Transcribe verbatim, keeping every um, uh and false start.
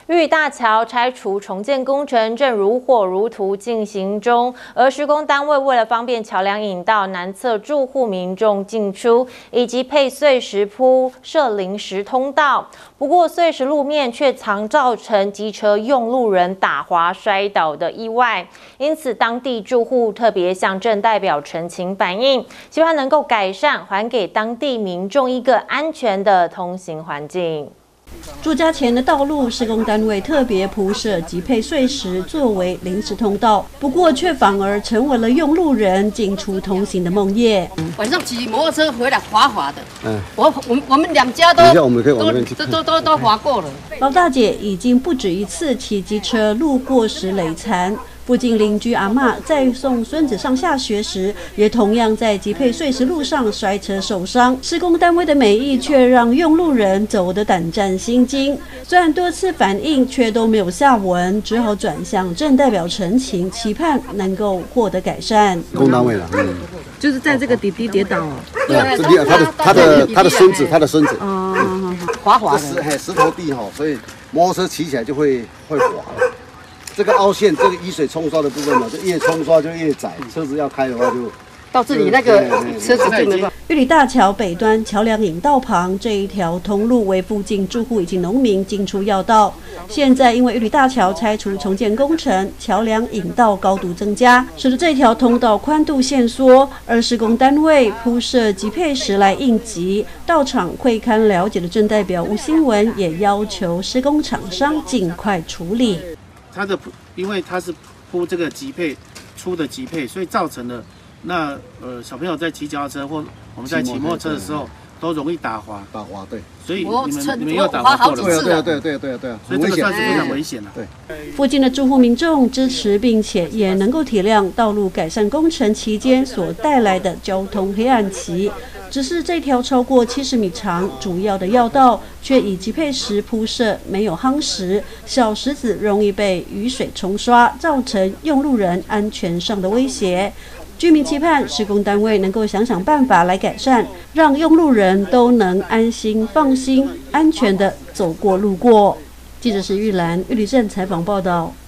玉里大桥拆除重建工程正如火如荼进行中，而施工单位为了方便桥梁引道南侧住户民众进出，以及配碎石铺设临时通道。不过，碎石路面却常造成机车用路人打滑摔倒的意外，因此当地住户特别向镇代表陈情反映，希望能够改善，还给当地民众一个安全的通行环境。 住家前的道路，施工单位特别铺设及配碎石作为临时通道，不过却反而成为了用路人进出通行的梦魇。 晚上骑摩托车回来滑滑的，嗯，我我我们两家都我们可以往那边去都都都都滑过了。 老大姐已经不止一次骑机车路过时累残。 附近邻居阿嬷在送孙子上下学时，也同样在集配碎石路上摔车受伤。施工单位的美意却让用路人走得胆战心惊。虽然多次反映，却都没有下文，只好转向镇代表陈情，期盼能够获得改善。 工单位了，嗯， 就是在这个弟弟跌倒哦， 对，这他的他的他的孙子，他的孙子， 哦， 滑滑的， 石嘿石头地哈，所以摩托车骑起来就会会滑。 这个凹陷，这个雨水冲刷的部分呢，就越冲刷就越窄，车子要开的话就到这里那个车子就没办法。 玉里大桥北端桥梁引道旁这一条通路为附近住户以及农民进出要道。现在因为玉里大桥拆除重建工程，桥梁引道高度增加，使得这条通道宽度限缩，而施工单位铺设及配石来应急。到场会勘了解的镇代表吴新文也要求施工厂商尽快处理。 它的因为它是铺这个级配粗的级配，所以造成了那呃小朋友在骑脚踏车或我们在骑摩托车的时候都容易打滑。 打滑对， 所以你们你们有打滑过了？ 对啊对啊对啊对啊对啊对啊， 所以这个算是非常危险了。 对， 附近的住户民众支持，并且也能够体谅道路改善工程期间所带来的交通黑暗期。 只是这条超过七十米长主要的要道，却以集配石铺设，没有夯实，小石子容易被雨水冲刷，造成用路人安全上的威胁。居民期盼施工单位能够想想办法来改善，让用路人都能安心、放心、安全地走过路过。记者石玉兰，玉里镇采访报道。